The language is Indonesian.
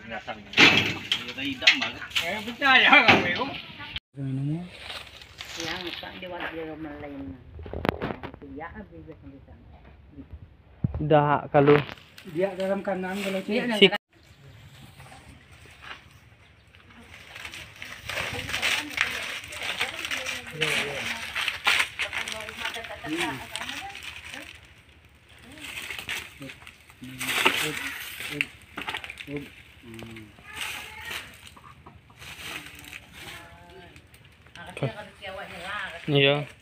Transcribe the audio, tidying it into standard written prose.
Ngasang. Tidak banget. Percaya kami ko. Ano mo? Yang tak diwajib melain. Ya habis bisa. Dah kalau Dia dalam kanan kalau Iya, cik. iya.